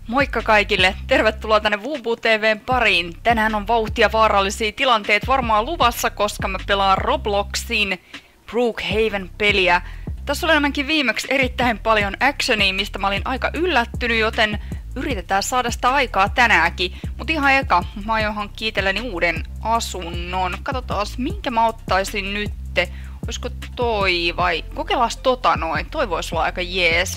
Moikka kaikille! Tervetuloa tänne Woobu TV:n pariin. Tänään on vauhtia vaarallisia tilanteet varmaan luvassa, koska mä pelaan Robloxin Brookhaven-peliä. Tässä oli enemmänkin viimeksi erittäin paljon actionia, mistä mä olin aika yllättynyt, joten yritetään saada sitä aikaa tänäänkin. Mut ihan eka, mä aion hankkia itselleni uuden asunnon. Katsotaan, minkä mä ottaisin nytte. Olisiko toi vai kokeillaan tota noin. Toi voisi olla aika jees.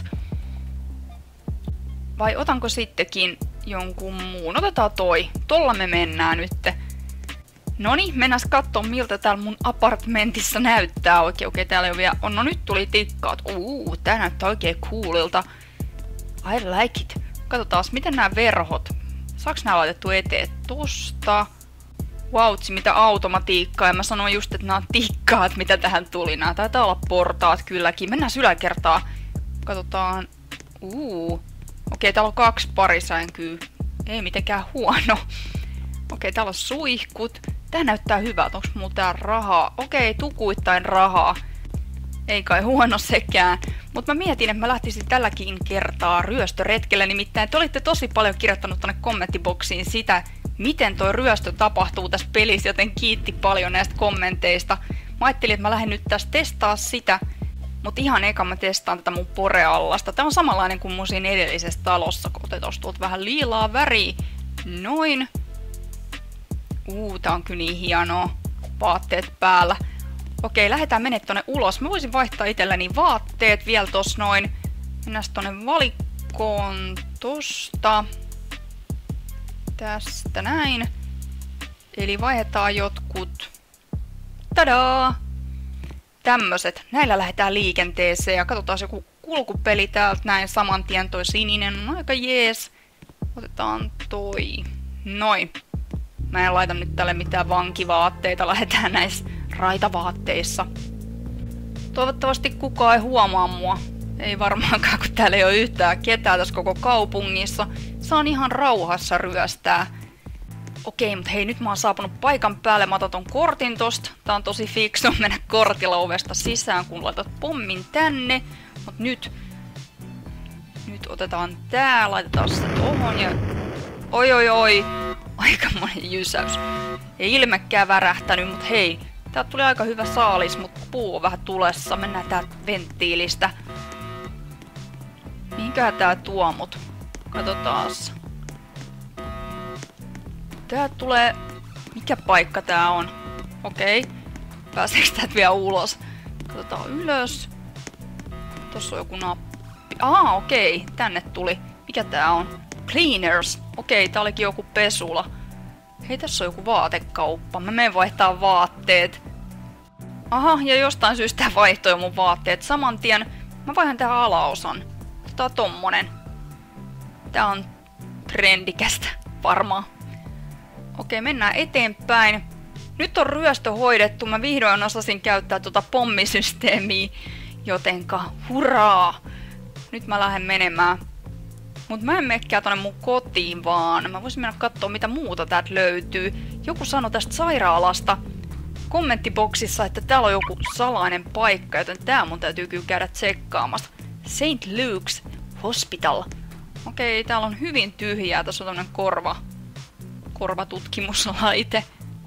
Vai otanko sittenkin jonkun muun? Otetaan toi. Tolla me mennään nyt. Noniin, mennään kattoo miltä täällä mun apartmentissa näyttää oikein. Okei, täällä on vielä... No nyt tuli tikkaat. Tää näyttää oikein coolilta. I like it. Katsotaan, miten nämä verhot. Saaks nää laitettu eteen? Tosta. Vautsi, mitä automatiikkaa. Ja mä sanoin just, että nämä on tikkaat, mitä tähän tuli. Nää taitaa olla portaat kylläkin. Mennään yläkertaan. Katsotaan. Okei, täällä on 2 parisänkyä. Ei mitenkään huono. Okei, täällä on suihkut. Tää näyttää hyvältä. Onks mulla tää rahaa? Okei, tukuittain rahaa. Ei kai huono sekään. Mutta mä mietin, että mä lähtisin tälläkin kertaa ryöstöretkelle. Nimittäin te olitte tosi paljon kirjoittanut tonne kommenttiboksiin sitä, miten toi ryöstö tapahtuu tässä pelissä, joten kiitti paljon näistä kommenteista. Mä ajattelin, että mä lähden nyt tässä testaa sitä. Mut ihan eka mä testaan tätä mun poreallasta. Tää on samanlainen kuin mun siinä edellisessä talossa. Otetaan tuolta vähän liilaa väriä. Noin. Tää on kyllä niin hienoa. Vaatteet päällä. Okei, lähdetään menemään tonne ulos. Mä voisin vaihtaa itselläni vaatteet vielä tossa noin. Mennään tonne valikkoon tosta. Tästä näin. Eli vaihdetaan jotkut. Tadaa! Tämmöset. Näillä lähdetään liikenteeseen ja katsotaan joku kulkupeli täältä näin saman tien. Toi sininen on aika jees. Otetaan toi. Noin. Mä en laita nyt tälle mitään vankivaatteita. Lähdetään näissä raitavaatteissa. Toivottavasti kukaan ei huomaa mua. Ei varmaankaan, kun täällä ei ole yhtään ketään tässä koko kaupungissa. Saan ihan rauhassa ryöstää. Okei, mutta hei, nyt mä oon saapunut paikan päälle. Mä otan ton kortin tosta. Tää on tosi fiksu mennä kortilla ovesta sisään, kun laitat pommin tänne. Mut nyt otetaan tää, laitetaan se tohon ja... Oi. Aikamoinen jysäys. Ei ilmekään värähtänyt, mut hei. Täältä tuli aika hyvä saalis, mut puu on vähän tulessa. Mennään täältä venttiilistä. Mihinköhän tää tuo mut? Katsotaas. Täältä tulee... Mikä paikka tää on? Okei. Pääseekö täältä vielä ulos? Katsotaan ylös. Tossa on joku nappi. Okei. Tänne tuli. Mikä tää on? Cleaners. Okei, tää olikin joku pesula. Hei, tässä on joku vaatekauppa. Mä menen vaihtaa vaatteet. Ja jostain syystä tää vaihtoi mun vaatteet saman tien. Mä vaihan tähän alaosan. Otetaan tommonen. Tää on trendikästä varmaan. Okei, mennään eteenpäin. Nyt on ryöstö hoidettu. Mä vihdoin osasin käyttää tuota pommisysteemiä. Jotenka, hurraa! Nyt mä lähden menemään. Mut mä en menekään tonne mun kotiin vaan. Mä voisin mennä kattoo mitä muuta täältä löytyy. Joku sanoi tästä sairaalasta kommenttiboksissa, että täällä on joku salainen paikka, joten tää mun täytyy kyllä käydä tsekkaamassa. St. Luke's Hospital. Okei, täällä on hyvin tyhjää. Tässä on tämmönen korvatutkimuslaite.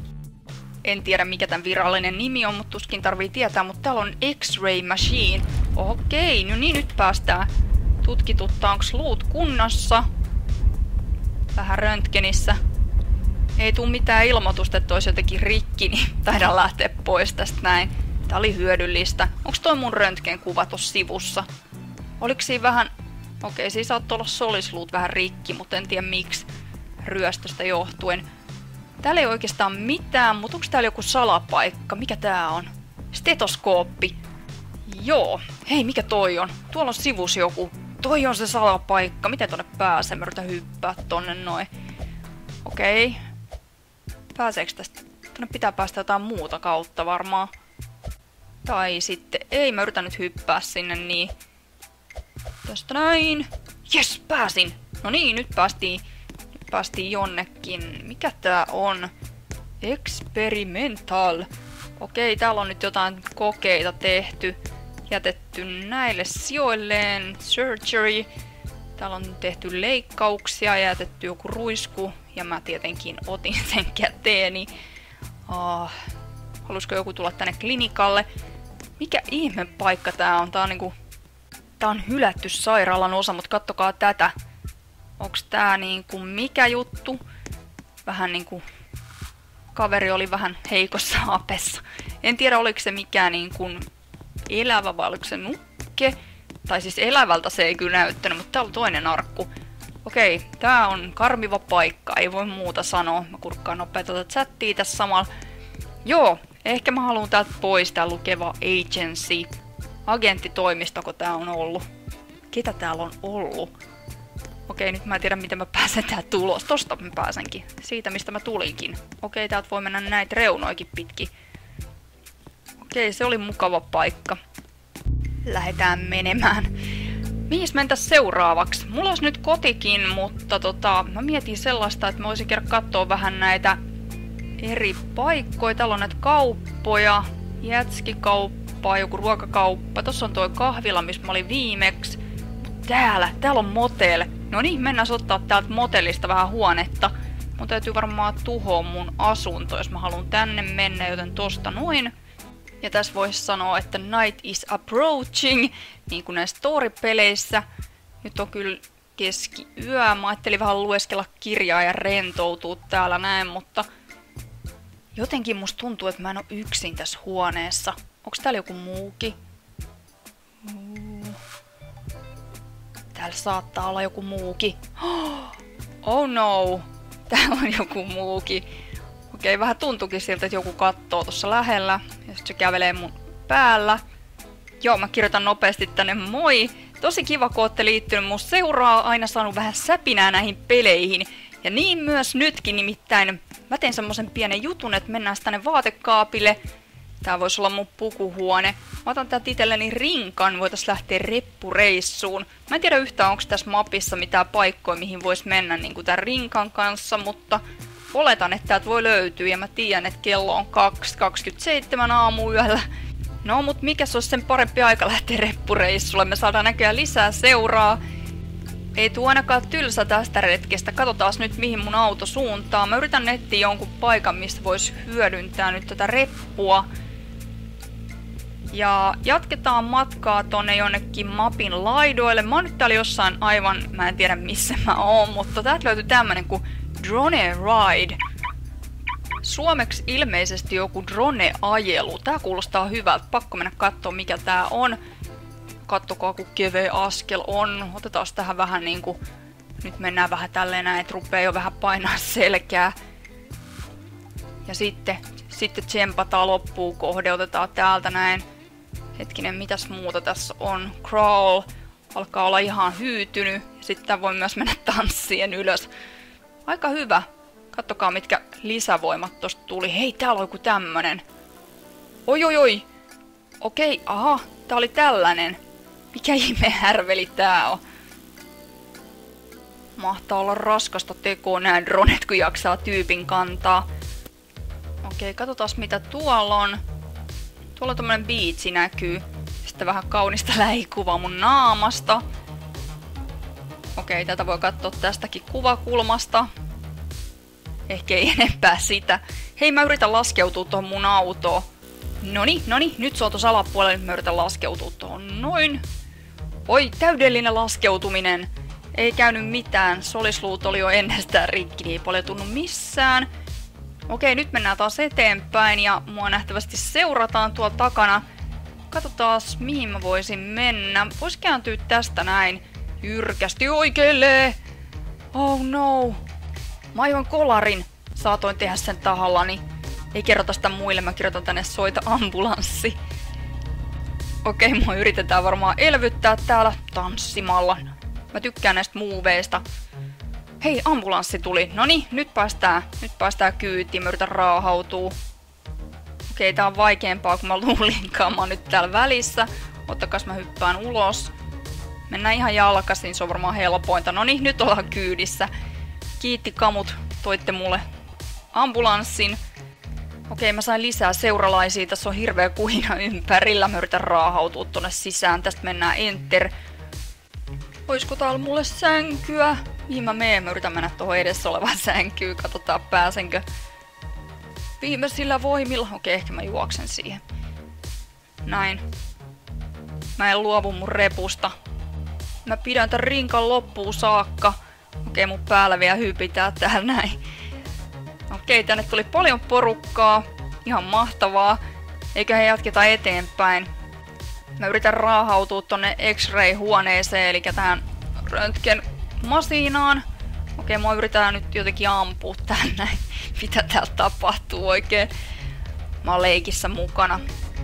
En tiedä mikä tämän virallinen nimi on, mutta tuskin tarvii tietää, mutta täällä on X-ray machine. Okei, no niin, nyt päästään tutkituttaa, onks luut kunnossa. Vähän röntgenissä. Ei tuu mitään ilmoitusta, että olisi jotenkin rikki, niin taidan lähteä pois tästä näin. Tää oli hyödyllistä. Onks toi mun röntgenkuva tossa sivussa? Oliks siinä vähän... Okei, siinä saattoi olla solisluut vähän rikki, mutta en tiedä miksi. Ryöstöstä johtuen. Täällä ei oikeastaan mitään, mutta onko täällä joku salapaikka? Mikä tää on? Stetoskooppi. Joo. Hei, mikä toi on? Tuolla on sivus joku. Toi on se salapaikka. Miten tonne pääsee? Mä yritän hyppää tonne noin. Okei. Pääseekö tästä? Tonne pitää päästä jotain muuta kautta varmaan. Tai sitten... Ei, mä yritän nyt hyppää sinne niin. Tästä näin. Jes, pääsin. No niin, nyt päästiin jonnekin. Mikä tää on? Experimental. Okei, täällä on nyt jotain kokeita tehty. Jätetty näille sijoilleen. Surgery. Täällä on tehty leikkauksia ja jätetty joku ruisku. Ja mä tietenkin otin sen käteeni. Haluaisiko joku tulla tänne klinikalle? Mikä ihme paikka tää on? Tää on hylätty sairaalan osa, mutta kattokaa tätä. Onks tää niinku mikä juttu? Vähän niinku kaveri oli vähän heikossa hapessa. En tiedä oliko se mikään niinku elävä vai oliko se nukke. Tai siis elävältä se ei kyllä näyttänyt, mutta täällä on toinen arkku. Okei, tää on karmiva paikka, ei voi muuta sanoa. Mä kurkkaan nopea tuota chattia tässä samalla. Joo, ehkä mä haluan täältä pois tää lukeva agency. Agenttitoimistoko tää on ollut? Ketä täällä on ollut? Okei, nyt mä en tiedä miten mä pääsen täältä tulos. Tosta mä pääsenkin. Siitä mistä mä tulinkin. Okei, täältä voi mennä näitä reunoikin pitkin. Okei, se oli mukava paikka. Lähdetään menemään. Mihin mentäs seuraavaksi? Mulla olisi nyt kotikin, mutta mä mietin sellaista, että mä voisin käydä katsoa vähän näitä eri paikkoja. Täällä on näitä kauppoja, jätskikauppaa, joku ruokakauppa. Tossa on toi kahvila, missä mä olin viimeksi. Täällä on motel. No niin, mennään ottaa täältä motellista vähän huonetta. Mun täytyy varmaan tuhoa mun asunto, jos mä haluan tänne mennä, joten tosta noin. Ja tässä voisi sanoa, että night is approaching, niin kuin näissä story-peleissä. Nyt on kyllä keskiyö. Mä ajattelin vähän lueskella kirjaa ja rentoutua täällä näin, mutta jotenkin musta tuntuu, että mä en oo yksin tässä huoneessa. Onks täällä joku muukin? Täällä saattaa olla joku muukin. Oh no! Täällä on joku muukin. Okei, vähän tuntuukin siltä, että joku kattoo tuossa lähellä. Ja sit se kävelee mun päällä. Joo, mä kirjoitan nopeasti tänne moi. Tosi kiva, kun ootte liittynyt mun seuraa. Aina saanut vähän säpinää näihin peleihin. Ja niin myös nytkin, nimittäin mä teen semmosen pienen jutun, että mennään tänne vaatekaapille. Tää voisi olla mun pukuhuone. Mä otan täältä itselleni rinkan, voitais lähteä reppureissuun. Mä en tiedä yhtään, onko tässä mapissa mitään paikkoja, mihin vois mennä niin tämän rinkan kanssa, mutta oletan, että täältä voi löytyä ja mä tiedän, että kello on 2:27 aamuyöllä. No, mut mikäs olisi sen parempi aika lähteä reppureissulle? Me saadaan näköjään lisää seuraa. Ei tuu ainakaan tylsä tästä retkestä. Katsotaan nyt mihin mun auto suuntaa. Mä yritän etsiä jonkun paikan, mistä vois hyödyntää nyt tätä reppua. Ja jatketaan matkaa tonne jonnekin mapin laidoille. Mä oon nyt täällä jossain aivan, mä en tiedä missä mä oon, mutta täältä löytyy tämmönen kuin Drone Ride. Suomeksi ilmeisesti joku drone-ajelu. Tää kuulostaa hyvältä. Pakko mennä kattoo mikä tää on. Kattokaa kun keveä askel on. Otetaan tähän vähän niinku... Nyt mennään vähän tälleen näin, että rupee jo vähän painaa selkää. Ja sitten tsempataan loppuun kohde. Otetaan täältä näin. Hetkinen, mitäs muuta tässä on? Crawl. Alkaa olla ihan hyytynyt. Ja sitten voi myös mennä tanssien ylös. Aika hyvä. Kattokaa mitkä lisävoimat tosta tuli. Hei, täällä on joku tämmönen. Oi. Okei, aha. Tää oli tällainen. Mikä ihme härveli tää on? Mahtaa olla raskasta tekoa nää dronet, kun jaksaa tyypin kantaa. Okei, katsotaan mitä tuolla on. Tuolla tommonen biitsi näkyy. Sitten vähän kaunista lähikuvaa mun naamasta. Okei, tätä voi katsoa tästäkin kuvakulmasta. Ehkä ei enempää sitä. Hei, mä yritän laskeutua tuohon mun autoon. Noniin, nyt se on tuossa alapuolella, nyt mä yritän laskeutua tuohon noin. Oi, täydellinen laskeutuminen. Ei käynyt mitään, solisluut oli jo ennestään rikki, niin ei paljon tunnu missään. Okei, nyt mennään taas eteenpäin ja mua nähtävästi seurataan tuolla takana. Katsotaan mihin mä voisin mennä. Vois kääntyä tästä näin jyrkästi oikealle. Oh no. Mä aivan kolarin. Saatoin tehdä sen tahallani. Ei kerrota sitä muille, mä kirjoitan tänne soita ambulanssi. Okei, mua yritetään varmaan elvyttää täällä tanssimalla. Mä tykkään näistä muuveista. Hei, ambulanssi tuli. Noniin, nyt päästään kyytiin. Mä yritän raahautua. Okei, tää on vaikeampaa kuin mä luulinkaan. Mä oon nyt täällä välissä. Ottakas mä hyppään ulos. Mennään ihan jalkaisin, se on varmaan helpointa. Noniin, nyt ollaan kyydissä. Kiitti kamut, toitte mulle ambulanssin. Okei, mä sain lisää seuralaisia. Tässä on hirveä kuhina ympärillä. Mä yritän raahautua tonne sisään. Tästä mennään enter. Oisko täällä mulle sänkyä? Mihin mä menen? Mä yritän mennä tuohon edessä olevaan sänkyyn. Katsotaan pääsenkö viimeisillä voimilla. Okei, ehkä mä juoksen siihen. Näin. Mä en luovu mun repusta. Mä pidän tän rinkan loppuun saakka. Okei, mun päällä vielä hypitää täällä näin. Okei, tänne tuli paljon porukkaa. Ihan mahtavaa. Eiköhän jatketa eteenpäin. Mä yritän raahautua tonne X-ray-huoneeseen, eli tähän röntgenmasiinaan. Okei, mua yritetään nyt jotenkin ampua täällä näin. Mitä täällä tapahtuu oikein? Mä oon leikissä mukana.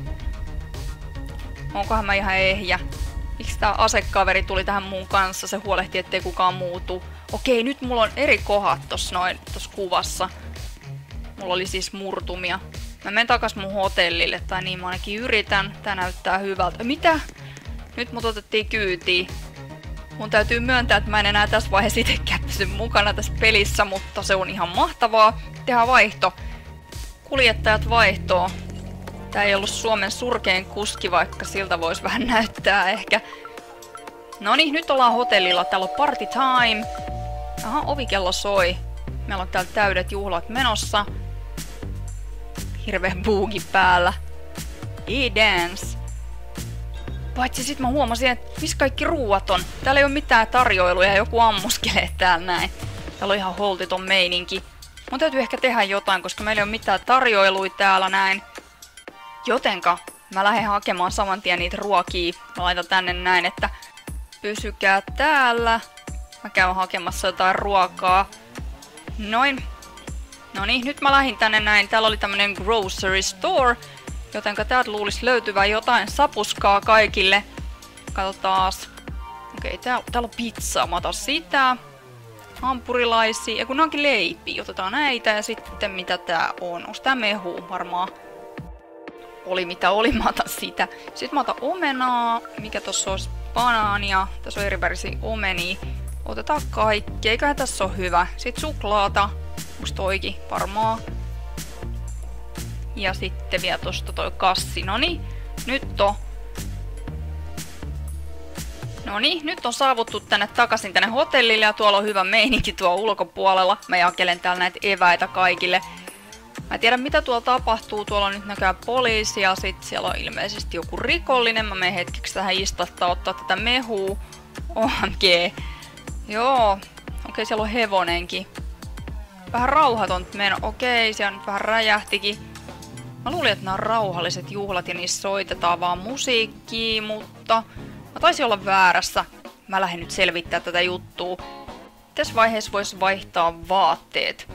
Onkohan mä ihan ehjä? Miksi tää asekaveri tuli tähän mun kanssa? Se huolehtii, ettei kukaan muutu. Okei, nyt mulla on eri kohdat tossa kuvassa. Mulla oli siis murtumia. Mä menen takas mun hotellille, tai niin mä ainakin yritän. Tää näyttää hyvältä. Mitä? Nyt mut otettiin kyytiin. Mun täytyy myöntää, että mä en enää tässä vaiheessa itekään pysy mukana tässä pelissä, mutta se on ihan mahtavaa. Tehdään vaihto. Kuljettajat vaihtoo. Tää ei ollut Suomen surkein kuski, vaikka siltä voisi vähän näyttää ehkä. Noniin, nyt ollaan hotellilla. Täällä on party time. Aha, ovikello soi. Meillä on täällä täydet juhlat menossa. Hirveä buugi päällä. E-dance. Paitsi sit mä huomasin, että missä kaikki ruuat on. Täällä ei ole mitään tarjoiluja ja joku ammuskelee täällä näin. Täällä on ihan holtiton meininki. Mun täytyy ehkä tehdä jotain, koska meillä ei ole mitään tarjoiluja täällä näin. Jotenka mä lähden hakemaan saman tien niitä ruokia. Mä laitan tänne näin, että pysykää täällä. Mä käyn hakemassa jotain ruokaa. Noin. Noniin, nyt mä lähdin tänne näin. Täällä oli tämmönen grocery store. Jotenka täältä luulisi löytyvän jotain sapuskaa kaikille. Katsotaas. Okei, täällä on pizzaa. Mä otan sitä. Hampurilaisia. Ja kun ne onkin leipiä. Otetaan näitä ja sitten mitä tää on. Onks tää mehu varmaan? Oli mitä oli, mä otan sitä. Sitten mä otan omenaa. Mikä tossa olisi? Banaania. Tässä on eri värisiä omenia. Otetaan kaikki. Eiköhän tässä ole hyvä. Sitten suklaata. Onks toikin? Varmaan. Ja sitten vielä tosta toi kassi. Noniin, nyt on saavuttu tänne takaisin tänne hotellille ja tuolla on hyvä meininki tuolla ulkopuolella. Mä jakelen täällä näitä eväitä kaikille. Mä en tiedä mitä tuolla tapahtuu. Tuolla on nyt näköjään poliisi ja sit siellä on ilmeisesti joku rikollinen. Mä menen hetkeksi tähän istattaa ottaa tätä mehua. OMG. Joo. Okei, siellä on hevonenkin. Vähän rauhaton meno. Okei, siellä nyt vähän räjähtikin. Mä luulin, että nämä on rauhalliset juhlat ja niissä soitetaan vaan musiikkia, mutta mä taisin olla väärässä. Mä lähden nyt selvittää tätä juttua. Tässä vaiheessa voisi vaihtaa vaatteet.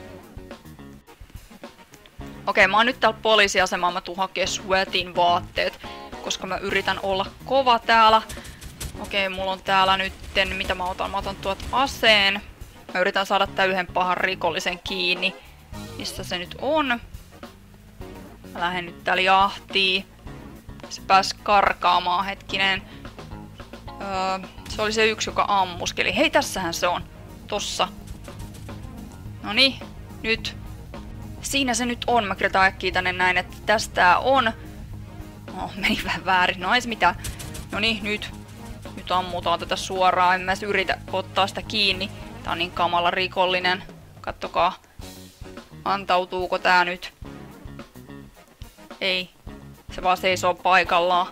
Okei, mä oon nyt täällä poliisiasemalla. Mä tuun hakee sweatin vaatteet, koska mä yritän olla kova täällä. Okei, mulla on täällä nytten, mitä mä otan? Mä otan tuot aseen. Mä yritän saada tää yhden pahan rikollisen kiinni. Missä se nyt on? Mä lähden nyt täällä jahtiin. Se pääsi karkaamaan hetkinen. Se oli se yksi, joka ammuskeli. Hei, tässähän se on. Tossa. Noniin, nyt. Siinä se nyt on. Mä kirjoitan äkkiä tänne näin, että tästä on. Oh, meni vähän väärin. No ei se mitään. Noniin, nyt. Nyt ammutaan tätä suoraan. En mä yritä ottaa sitä kiinni. Tää on niin kamala rikollinen. Kattokaa. Antautuuko tää nyt? Ei. Se vaan seisoo paikallaan.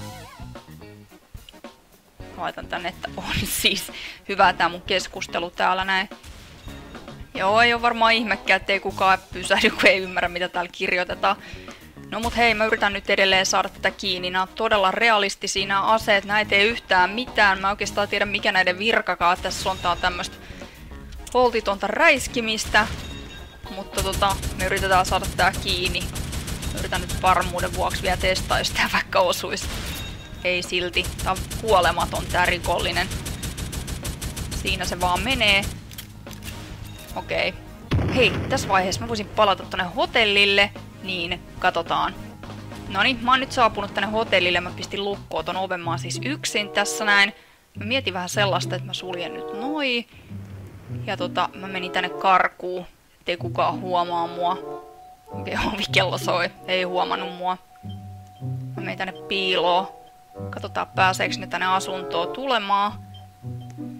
Laitan tänne, että on siis hyvä tää mun keskustelu täällä näin. Joo, ei oo varmaan ihmekään, ettei kukaan pysähdy, kun ei ymmärrä mitä täällä kirjoitetaan. No mut hei, mä yritän nyt edelleen saada tätä kiinni. Nää on todella realistisia nämä aseet. Näitä ei yhtään mitään. Mä oikeastaan tiedä mikä näiden virkakaan tässä on. Tää on tämmöstä holtitonta räiskimistä. Mutta me yritetään saada tää kiinni. Mä yritän nyt varmuuden vuoksi vielä testaa, jos tää vaikka osuisi. Ei silti. Tää on kuolematon tää rikollinen. Siinä se vaan menee. Okei. Hei, tässä vaiheessa mä voisin palata tonne hotellille. Niin, katsotaan. Noniin, mä oon nyt saapunut tänne hotellille. Mä pistin lukkoon ton oven. Mä oon siis yksin tässä näin. Mä mietin vähän sellaista, että mä suljen nyt noin. Ja mä menin tänne karkuun. Ettei kukaan huomaa mua. Okei, ovikello soi. Ei huomannut mua. Mä menin tänne piiloon. Katsotaan pääseekö ne tänne asuntoon tulemaan.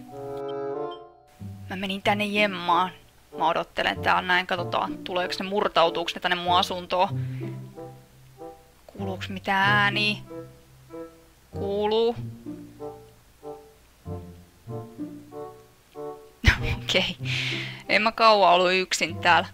Mä menin tänne jemmaan. Mä odottelen täällä näin, katsotaan, tuleeko ne murtautuuko ne tänne mun asuntoon. Kuuluuks mitään ääniä? Kuuluu. Okei. En mä kauan ollut yksin täällä.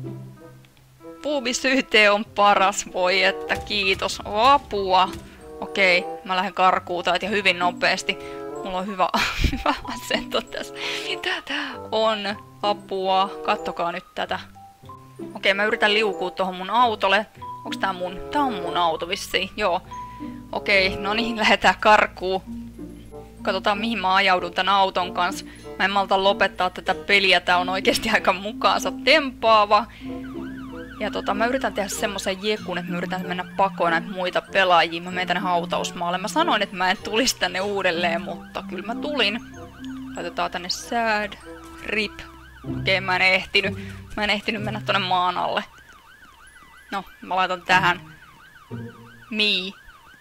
Puubisyyte on paras, voi että kiitos. Apua. Okei, mä lähden karkuun täältä ja hyvin nopeasti. Mulla on hyvä asento tässä. Mitä tää on? Apua. Kattokaa nyt tätä. Okei, mä yritän liukua tohon mun autolle. Onks tää mun? Tää on mun auto vissiin. Joo. Okei, no niin, lähdetään karkuun. Katsotaan mihin mä ajaudun tän auton kanssa. Mä en malta lopettaa tätä peliä. Tää on oikeesti aika mukaansa tempaava. Ja mä yritän tehdä semmosen jekun, että mä yritän mennä pakoon näitä muita pelaajia. Mä menen tänne hautausmaalle. Mä sanoin, että mä en tulisi tänne uudelleen, mutta kyllä mä tulin. Laitetaan tänne sad, rip. Okei, mä en ehtinyt mennä tonne maan alle. No, mä laitan tähän. Me.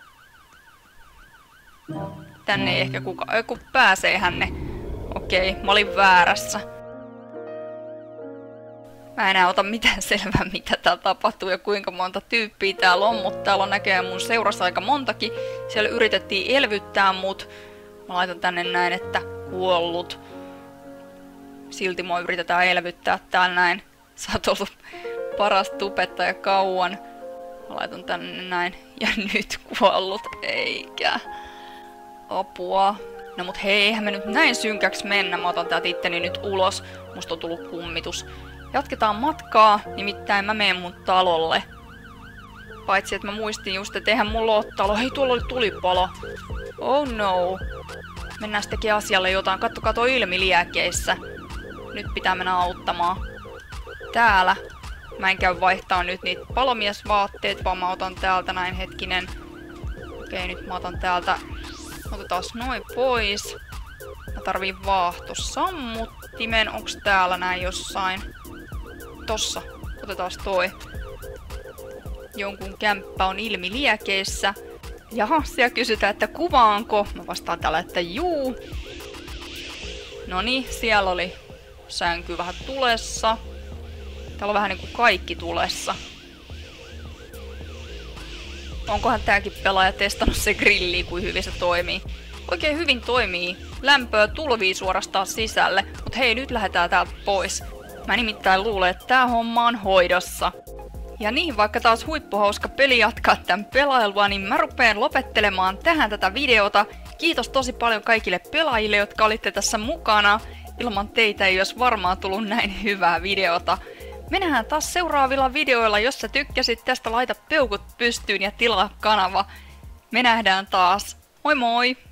Tänne ei ehkä kukaan. Kun pääseehän ne. Okei, mä olin väärässä. Mä en enää ota mitään selvää, mitä täällä tapahtuu ja kuinka monta tyyppiä täällä on, mutta täällä on näköjään mun seurassa aika montakin. Siellä yritettiin elvyttää mut. Mä laitan tänne näin, että kuollut. Silti mua yritetään elvyttää täällä näin. Sä oot ollut paras tubettaja kauan. Mä laitan tänne näin. Ja nyt kuollut, eikä. Apua. No mut hei, eihän me nyt näin synkäksi mennä. Mä otan täältä itteni nyt ulos. Musta on tullut kummitus. Jatketaan matkaa, nimittäin mä menen mun talolle. Paitsi, että mä muistin just, että eihän mulla oo talo. Hei, tuolla oli tulipalo. Oh no. Mennään tekee asialle jotain. Kattokaa toi ilmi liäkeissä. Nyt pitää mennä auttamaan. Täällä. Mä en käy vaihtaa nyt niitä palomiesvaatteet, vaan mä otan täältä näin hetkinen. Okei, nyt mä otan täältä. Otetaan noin pois. Mä tarviin vaahtosammuttimen. Onks täällä näin jossain? Tossa. Otetaan toi. Jonkun kämppä on ilmi liekeissä. Jaha, siellä kysytään, että kuvaanko. Mä vastaan täällä, että juu. Noniin, siellä oli sänky vähän tulessa. Täällä on vähän niinku kaikki tulessa. Onkohan tääkin pelaaja testannut se grilli, kuin hyvin se toimii? Oikein hyvin toimii. Lämpöä tulvii suorastaan sisälle. Mut hei, nyt lähdetään täältä pois. Mä nimittäin luulen, että tää homma on hoidossa. Ja niin, vaikka taas huippuhauska peli jatkaa tän pelailua, niin mä rupeen lopettelemaan tähän tätä videota. Kiitos tosi paljon kaikille pelaajille, jotka olitte tässä mukana. Ilman teitä ei olisi varmaan tullut näin hyvää videota. Me nähdään taas seuraavilla videoilla, jos sä tykkäsit tästä, laita peukut pystyyn ja tilaa kanava. Me nähdään taas. Moi moi!